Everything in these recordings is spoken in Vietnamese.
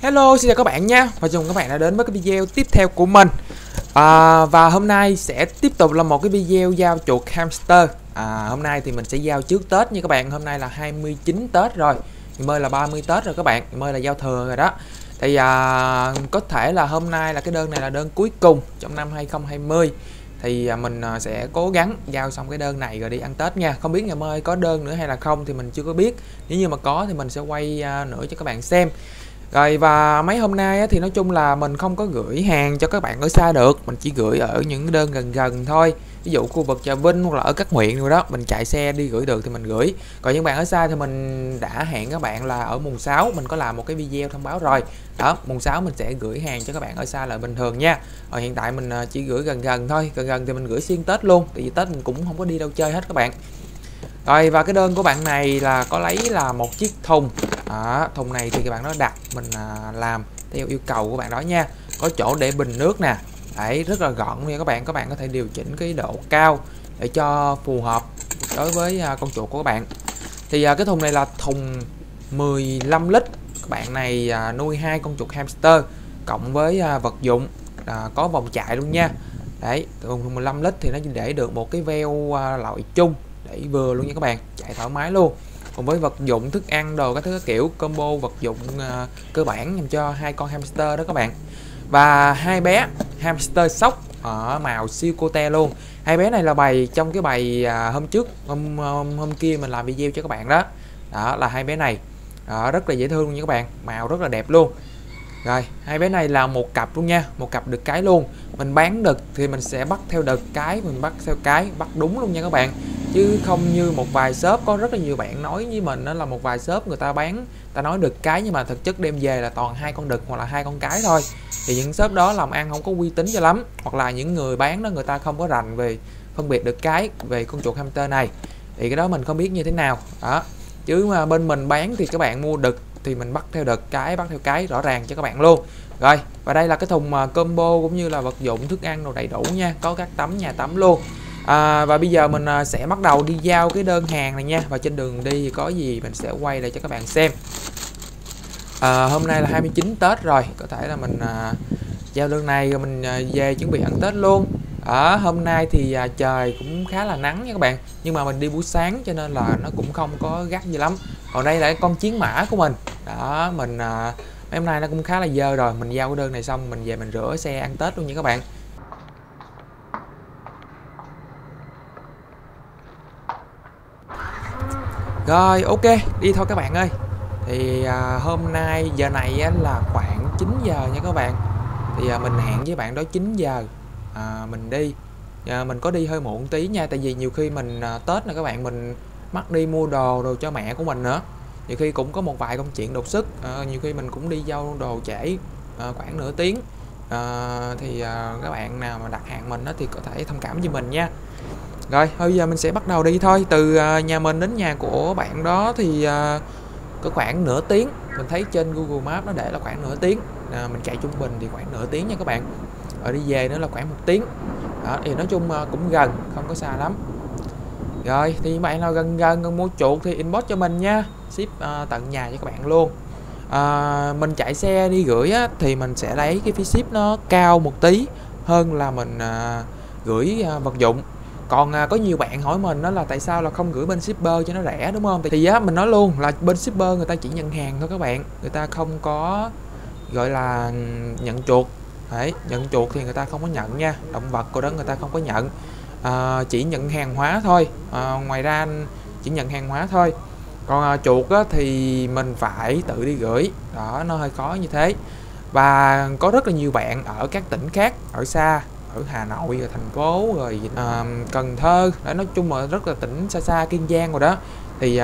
Hello, xin chào các bạn nha. Và chào mừng các bạn đã đến với cái video tiếp theo của mình. Và hôm nay sẽ tiếp tục là một cái video giao chuột hamster. Hôm nay thì mình sẽ giao trước Tết nha các bạn. Hôm nay là 29 Tết rồi, ngày mai là 30 Tết rồi các bạn, ngày mai là giao thừa rồi đó. Thì có thể là hôm nay là cái đơn này là đơn cuối cùng trong năm 2020. Thì mình sẽ cố gắng giao xong cái đơn này rồi đi ăn Tết nha. Không biết ngày mai có đơn nữa hay là không thì mình chưa có biết. Nếu như mà có thì mình sẽ quay nữa cho các bạn xem. Rồi, và mấy hôm nay á, thì nói chung là mình không có gửi hàng cho các bạn ở xa được. Mình chỉ gửi ở những đơn gần gần thôi. Ví dụ khu vực Trà Vinh hoặc là ở các huyện rồi đó, mình chạy xe đi gửi được thì mình gửi. Còn những bạn ở xa thì mình đã hẹn các bạn là ở mùng 6 mình có làm một cái video thông báo rồi. Đó, mùng 6 mình sẽ gửi hàng cho các bạn ở xa lại bình thường nha. Rồi hiện tại mình chỉ gửi gần gần thôi. Gần gần thì mình gửi xuyên Tết luôn. Tại vì Tết mình cũng không có đi đâu chơi hết các bạn. Rồi, và cái đơn của bạn này là có lấy là một chiếc thùng. Thùng này thì các bạn đó đặt mình làm theo yêu cầu của bạn đó nha. Có chỗ để bình nước nè. Đấy, rất là gọn nha các bạn. Các bạn có thể điều chỉnh cái độ cao để cho phù hợp đối với con chuột của các bạn. Thì cái thùng này là thùng 15 lít. Các bạn này nuôi 2 con chuột hamster cộng với vật dụng có vòng chạy luôn nha. Đấy, thùng 15 lít thì nó để được một cái veo loại chung để vừa luôn nha các bạn, chạy thoải mái luôn. Cùng với vật dụng thức ăn đồ các thứ các kiểu, combo vật dụng cơ bản dành cho 2 con hamster đó các bạn. Và 2 bé hamster sóc ở màu siêu cote luôn. 2 bé này là bày trong cái bày hôm trước hôm kia mình làm video cho các bạn đó. Đó là 2 bé này. Rất là dễ thương luôn nha các bạn, màu rất là đẹp luôn. Rồi, 2 bé này là một cặp luôn nha, một cặp đực cái luôn. Mình bán đực thì mình sẽ bắt theo đực, cái mình bắt theo cái, bắt đúng luôn nha các bạn. Chứ không như một vài shop, có rất là nhiều bạn nói với mình đó là một vài shop người ta bán, ta nói đực cái nhưng mà thực chất đem về là toàn 2 con đực hoặc là 2 con cái thôi. Thì những shop đó làm ăn không có uy tín cho lắm, hoặc là những người bán đó người ta không có rành về phân biệt đực cái về con chuột hamster này. Thì cái đó mình không biết như thế nào. Đó. Chứ mà bên mình bán thì các bạn mua đực thì mình bắt theo đực, cái bắt theo cái, rõ ràng cho các bạn luôn. Rồi, và đây là cái thùng combo cũng như là vật dụng thức ăn đồ đầy đủ nha, có các tắm nhà tắm luôn. Và bây giờ mình sẽ bắt đầu đi giao cái đơn hàng này nha. Và trên đường đi thì có gì mình sẽ quay lại cho các bạn xem. Hôm nay là 29 Tết rồi, có thể là mình giao đơn này rồi mình về chuẩn bị ăn Tết luôn. Hôm nay thì trời cũng khá là nắng nha các bạn, nhưng mà mình đi buổi sáng cho nên là nó cũng không có gắt gì lắm. Còn đây là con chiến mã của mình đó, mình mấy hôm nay nó cũng khá là dơ rồi. Mình giao cái đơn này xong mình về mình rửa xe ăn Tết luôn nha các bạn. Rồi, ok, đi thôi các bạn ơi. Thì hôm nay giờ này là khoảng 9 giờ nha các bạn. Thì mình hẹn với bạn đó 9 giờ mình đi. Mình có đi hơi muộn tí nha, tại vì nhiều khi mình Tết nè các bạn, mình mắc đi mua đồ cho mẹ của mình nữa. Nhiều khi cũng có một vài công chuyện đột xuất, nhiều khi mình cũng đi giao đồ trễ khoảng nửa tiếng. Thì các bạn nào mà đặt hàng mình đó thì có thể thông cảm với mình nha. Rồi, bây giờ mình sẽ bắt đầu đi thôi. Từ nhà mình đến nhà của bạn đó thì có khoảng nửa tiếng. Mình thấy trên Google Maps nó để là khoảng nửa tiếng. Mình chạy trung bình thì khoảng nửa tiếng nha các bạn. Rồi đi về nữa là khoảng 1 tiếng. Đó, thì nói chung cũng gần, không có xa lắm. Rồi, thì bạn nào gần mua chuột thì inbox cho mình nha. Ship tận nhà cho các bạn luôn. Mình chạy xe đi gửi á, thì mình sẽ lấy cái phí ship nó cao một tí hơn là mình gửi vật dụng. Còn có nhiều bạn hỏi mình đó là tại sao là không gửi bên shipper cho nó rẻ, đúng không? Thì mình nói luôn là bên shipper người ta chỉ nhận hàng thôi các bạn, người ta không có gọi là nhận chuột. Đấy, nhận chuột thì người ta không có nhận nha, động vật của đó người ta không có nhận, chỉ nhận hàng hóa thôi. Ngoài ra chỉ nhận hàng hóa thôi. Còn chuột á, thì mình phải tự đi gửi, đó nó hơi khó như thế. Và có rất là nhiều bạn ở các tỉnh khác, ở xa, ở Hà Nội rồi thành phố rồi Cần Thơ, đấy, nói chung là rất là tỉnh xa xa, Kiên Giang rồi đó, thì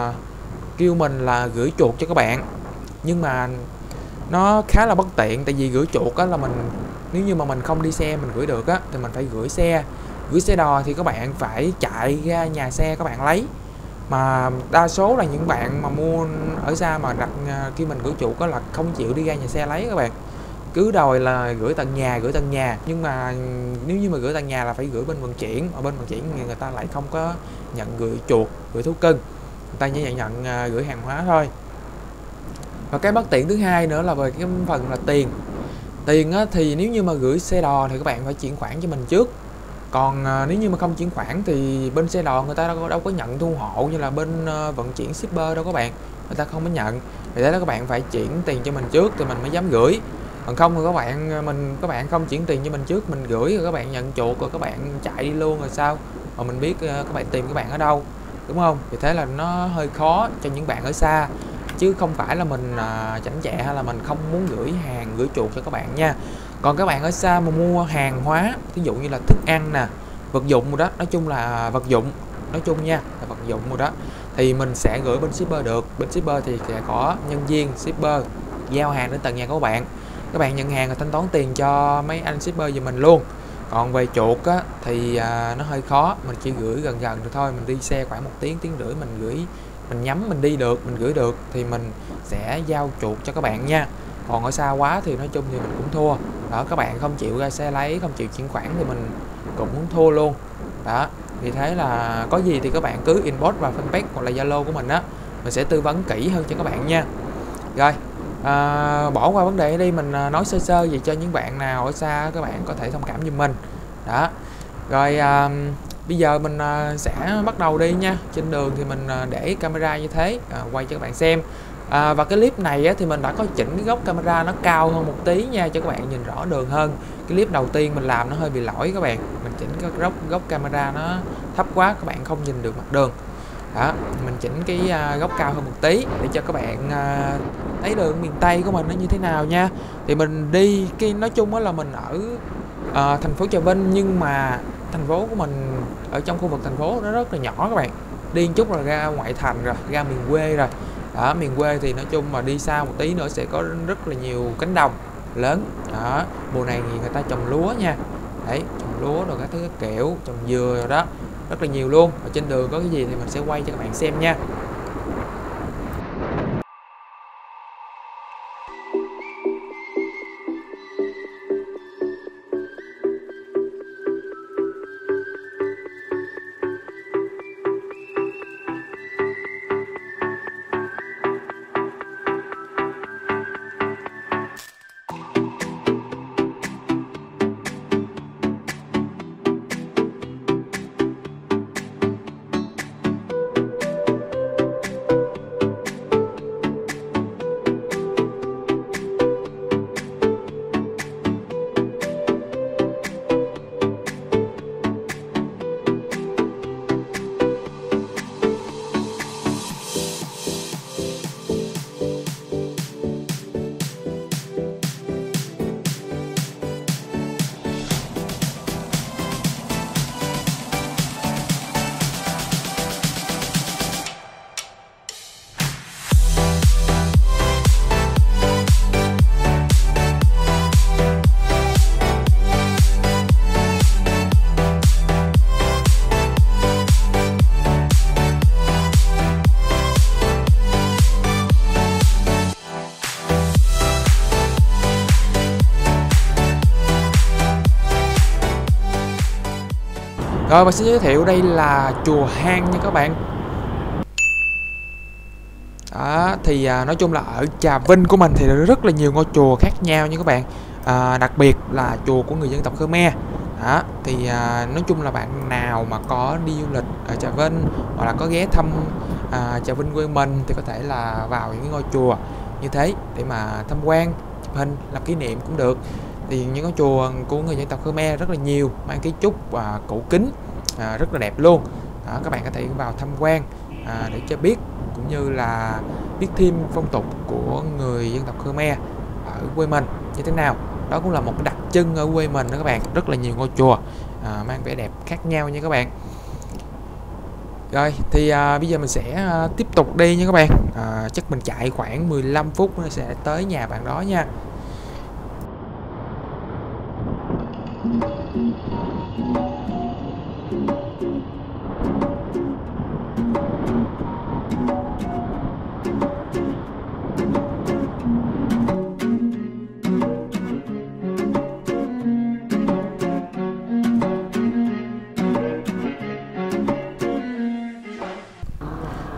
kêu mình là gửi chuột cho các bạn. Nhưng mà nó khá là bất tiện, tại vì gửi chuột á là nếu như mà mình không đi xe mình gửi được á thì mình phải gửi xe đò, thì các bạn phải chạy ra nhà xe các bạn lấy. Mà đa số là những bạn mà mua ở xa mà đặt khi mình gửi chuột á là không chịu đi ra nhà xe lấy các bạn, cứ đòi là gửi tận nhà. Nhưng mà nếu như mà gửi tận nhà là phải gửi bên vận chuyển, ở bên vận chuyển người ta lại không có nhận gửi chuột, gửi thú cưng, người ta chỉ nhận gửi hàng hóa thôi. Và cái bất tiện thứ hai nữa là về cái phần là tiền á, thì nếu như mà gửi xe đò thì các bạn phải chuyển khoản cho mình trước. Còn nếu như mà không chuyển khoản thì bên xe đò người ta đâu có nhận thu hộ như là bên vận chuyển shipper đâu các bạn, người ta không có nhận. Vì thế đó các bạn phải chuyển tiền cho mình trước thì mình mới dám gửi. Còn không thì các bạn không chuyển tiền cho mình trước, mình gửi rồi các bạn nhận chuột rồi các bạn chạy đi luôn rồi sao mà mình biết các bạn tìm các bạn ở đâu, đúng không? Vì thế là nó hơi khó cho những bạn ở xa, chứ không phải là mình chảnh chẹ hay là mình không muốn gửi hàng gửi chuột cho các bạn nha. Còn các bạn ở xa mà mua hàng hóa, ví dụ như là thức ăn nè, vật dụng rồi đó, nói chung là vật dụng nói chung nha, là vật dụng rồi đó, thì mình sẽ gửi bên shipper được. Bên shipper thì sẽ có nhân viên shipper giao hàng đến tận nhà của bạn, các bạn nhận hàng và thanh toán tiền cho mấy anh shipper giùm mình luôn. Còn về chuột á, thì nó hơi khó, mình chỉ gửi gần gần được thôi, mình đi xe khoảng 1 tiếng tiếng rưỡi mình gửi, mình nhắm mình đi được, mình gửi được thì mình sẽ giao chuột cho các bạn nha. Còn ở xa quá thì nói chung thì mình cũng thua đó, các bạn không chịu ra xe lấy, không chịu chuyển khoản thì mình cũng muốn thua luôn đó. Vì thế là có gì thì các bạn cứ inbox vào fanpage hoặc là Zalo của mình á, mình sẽ tư vấn kỹ hơn cho các bạn nha. Rồi bỏ qua vấn đề đi, mình nói sơ sơ vậy cho những bạn nào ở xa các bạn có thể thông cảm giùm mình đó. Rồi bây giờ mình sẽ bắt đầu đi nha. Trên đường thì mình để camera như thế quay cho các bạn xem. Và cái clip này á, thì mình đã có chỉnh cái góc camera nó cao hơn một tí nha, cho các bạn nhìn rõ đường hơn. Cái clip đầu tiên mình làm nó hơi bị lỗi các bạn, mình chỉnh cái góc camera nó thấp quá, các bạn không nhìn được mặt đường đó. Mình chỉnh cái góc cao hơn một tí để cho các bạn thấy đường miền Tây của mình nó như thế nào nha. Thì mình đi cái nói chung là mình ở thành phố Trà Vinh, nhưng mà thành phố của mình ở trong khu vực thành phố nó rất là nhỏ các bạn, đi một chút là ra ngoại thành rồi, ra miền quê rồi. Ở miền quê thì nói chung mà đi xa một tí nữa sẽ có rất là nhiều cánh đồng lớn đó. Mùa này thì người ta trồng lúa nha, đấy, trồng lúa rồi các thứ các kiểu, trồng dừa rồi đó, rất là nhiều luôn. Ở trên đường có cái gì thì mình sẽ quay cho các bạn xem nha. Rồi mình sẽ giới thiệu đây là chùa Hang nha các bạn. Đó, thì nói chung là ở Trà Vinh của mình thì rất là nhiều ngôi chùa khác nhau nha các bạn. Đặc biệt là chùa của người dân tộc Khmer. Đó, thì nói chung là bạn nào mà có đi du lịch ở Trà Vinh hoặc là có ghé thăm Trà Vinh quê mình thì có thể là vào những ngôi chùa như thế để mà tham quan, chụp hình, làm kỷ niệm cũng được. Thì những ngôi chùa của người dân tộc Khmer rất là nhiều, mang kiến trúc cổ kính, rất là đẹp luôn đó. Các bạn có thể vào tham quan để cho biết, cũng như là biết thêm phong tục của người dân tộc Khmer ở quê mình như thế nào. Đó cũng là một cái đặc trưng ở quê mình đó các bạn, rất là nhiều ngôi chùa mang vẻ đẹp khác nhau nha các bạn. Rồi thì bây giờ mình sẽ tiếp tục đi nha các bạn. Chắc mình chạy khoảng 15 phút nó sẽ tới nhà bạn đó nha.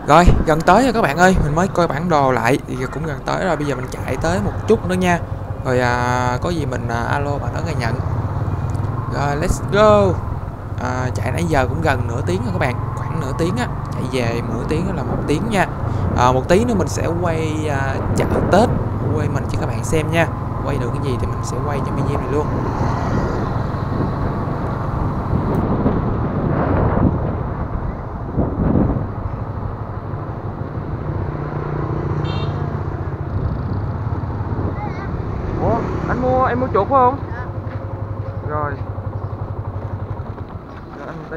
Rồi gần tới rồi các bạn ơi, mình mới coi bản đồ lại thì cũng gần tới rồi. Bây giờ mình chạy tới một chút nữa nha, rồi có gì mình alo bạn đó ngay nhận. Rồi let's go. Chạy nãy giờ cũng gần nửa tiếng rồi các bạn, khoảng nửa tiếng á, chạy về nửa tiếng đó là 1 tiếng nha. Một tí nữa mình sẽ quay chợ Tết quay mình cho các bạn xem nha, quay được cái gì thì mình sẽ quay trong video này luôn. Ủa em mua chuột phải không? Rồi anh một tí.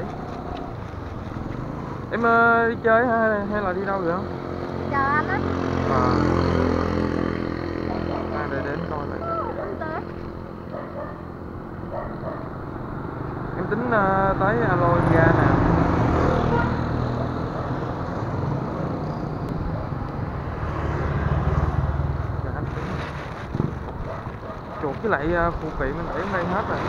Em đi chơi hay là đi đâu vậy không? Chờ anh á. Để đến coi lại. Em tính tới alo em ra nè. Chuột với lại phụ kiện mình để ở đây hết rồi.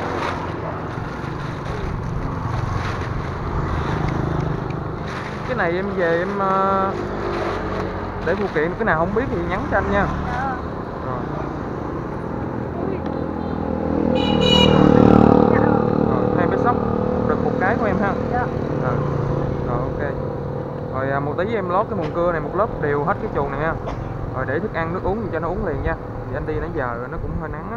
Cái này em về em để phụ kiện, cái nào không biết thì nhắn cho anh nha. Rồi. Rồi, 2 bé sóc được 1 cái của em ha. Rồi ok. Rồi một tí em lót cái mùng cưa này một lớp đều hết cái chuồng này nha. Rồi để thức ăn nước uống gì cho nó uống liền nha. Thì anh đi nãy giờ nó cũng hơi nắng á.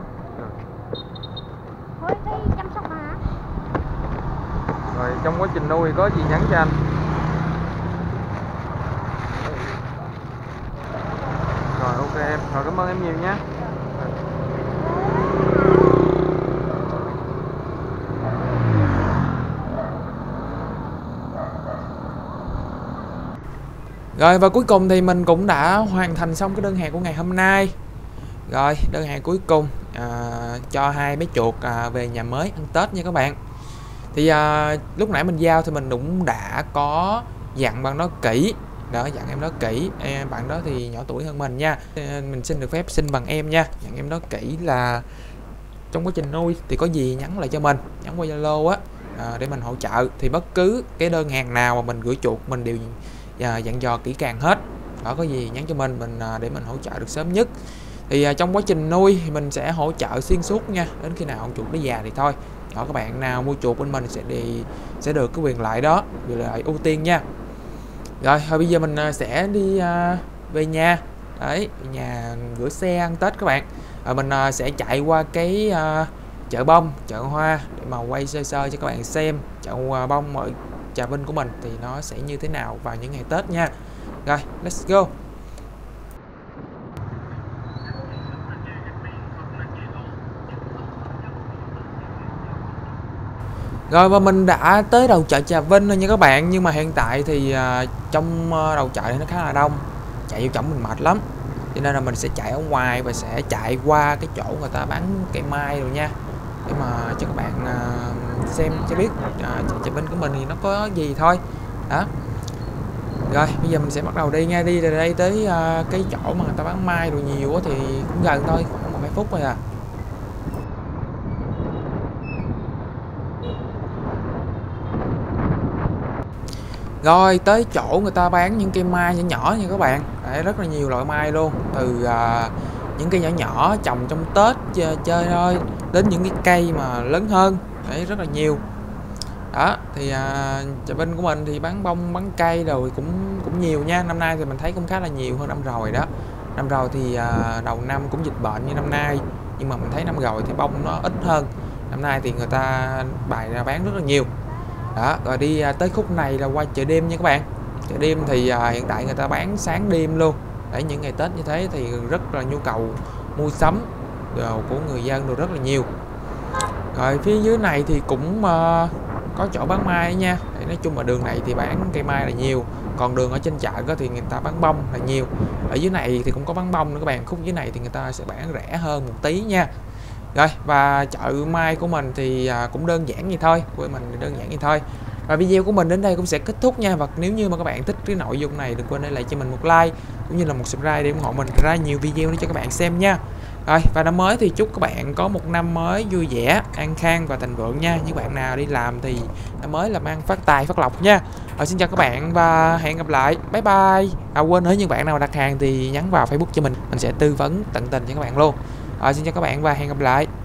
Thôi cái chăm sóc hả? Rồi trong quá trình nuôi có gì nhắn cho anh. Rồi ok em, rồi cảm ơn em nhiều nha. Rồi và cuối cùng thì mình cũng đã hoàn thành xong cái đơn hàng của ngày hôm nay. Rồi đơn hàng cuối cùng cho 2 bé chuột về nhà mới ăn Tết nha các bạn. Thì lúc nãy mình giao thì mình cũng đã có dặn bạn đó kỹ. Đó, dặn em đó kỹ. Bạn đó thì nhỏ tuổi hơn mình nha. Mình xin được phép xin bằng em nha. Dặn em đó kỹ là trong quá trình nuôi thì có gì nhắn lại cho mình, nhắn qua Zalo á, để mình hỗ trợ. Thì bất cứ cái đơn hàng nào mà mình gửi chuột mình đều dặn dò kỹ càng hết. Đó, có gì nhắn cho mình để mình hỗ trợ được sớm nhất. Thì trong quá trình nuôi thì mình sẽ hỗ trợ xuyên suốt nha, đến khi nào con chuột nó già thì thôi. Đó, các bạn nào mua chuột bên mình sẽ được cái quyền lợi đó, quyền lợi ưu tiên nha. Rồi bây giờ mình sẽ đi về nhà. Đấy, về nhà rửa xe ăn Tết các bạn. Rồi mình sẽ chạy qua cái chợ bông, chợ hoa để mà quay sơ sơ cho các bạn xem chợ bông ở Trà Vinh của mình thì nó sẽ như thế nào vào những ngày Tết nha. Rồi let's go. Rồi và mình đã tới đầu chợ Trà Vinh rồi nha các bạn. Nhưng mà hiện tại thì trong đầu chợ thì nó khá là đông, chạy vô trong mình mệt lắm, cho nên là mình sẽ chạy ở ngoài và sẽ chạy qua cái chỗ người ta bán cây mai rồi nha, để mà cho các bạn xem cho biết chợ Trà Vinh của mình thì nó có gì thôi đó. Rồi bây giờ mình sẽ bắt đầu đi nha. Đi từ đây tới cái chỗ mà người ta bán mai rồi nhiều thì cũng gần thôi, khoảng 1-2 phút thôi à. Rồi tới chỗ người ta bán những cây mai nhỏ nhỏ nha các bạn. Đấy, rất là nhiều loại mai luôn, từ những cây nhỏ nhỏ trồng trong Tết chơi thôi đến những cái cây mà lớn hơn. Đấy, rất là nhiều. Đó thì Trà Vinh của mình thì bán bông bán cây rồi cũng nhiều nha. Năm nay thì mình thấy cũng khá là nhiều hơn năm rồi đó. Năm rồi thì đầu năm cũng dịch bệnh như năm nay, nhưng mà mình thấy năm rồi thì bông nó ít hơn. Năm nay thì người ta bày ra bán rất là nhiều. Đó, rồi đi tới khúc này là qua chợ đêm nha các bạn. Chợ đêm thì hiện tại người ta bán sáng đêm luôn. Để những ngày Tết như thế thì rất là nhu cầu mua sắm đồ của người dân đồ rất là nhiều. Rồi phía dưới này thì cũng có chỗ bán mai nha. Để nói chung là đường này thì bán cây mai là nhiều, còn đường ở trên chợ thì người ta bán bông là nhiều. Ở dưới này thì cũng có bán bông nữa các bạn. Khúc dưới này thì người ta sẽ bán rẻ hơn một tí nha. Rồi và chợ mai của mình thì cũng đơn giản như thôi, của mình thì đơn giản như thôi. Và video của mình đến đây cũng sẽ kết thúc nha. Và nếu như mà các bạn thích cái nội dung này, đừng quên để lại cho mình một like cũng như là một subscribe để ủng hộ mình ra nhiều video nữa cho các bạn xem nha. Rồi và năm mới thì chúc các bạn có một năm mới vui vẻ, an khang và thịnh vượng nha. Những bạn nào đi làm thì năm mới làm ăn phát tài phát lộc nha. Xin chào các bạn và hẹn gặp lại, bye bye. Quên, nếu những bạn nào đặt hàng thì nhắn vào Facebook cho mình sẽ tư vấn tận tình cho các bạn luôn. Xin chào các bạn và hẹn gặp lại.